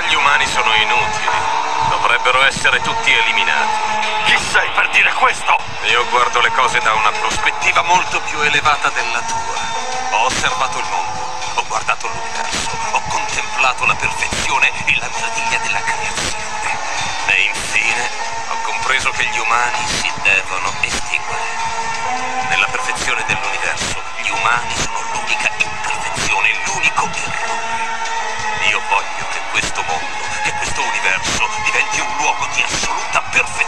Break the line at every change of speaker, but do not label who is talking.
Gli umani sono inutili. Dovrebbero essere tutti eliminati.
Chi sei per dire questo?
Io guardo le cose da una prospettiva molto più elevata della tua. Ho osservato il mondo, ho guardato l'universo, ho contemplato la perfezione e la meraviglia della creazione. E infine ho compreso che gli umani si devono estinguere. Nella perfezione dell'universo, gli umani sono l'unica imperfezione, l'unico errore. Io voglio che questo mondo, che questo universo diventi un luogo di assoluta perfezione.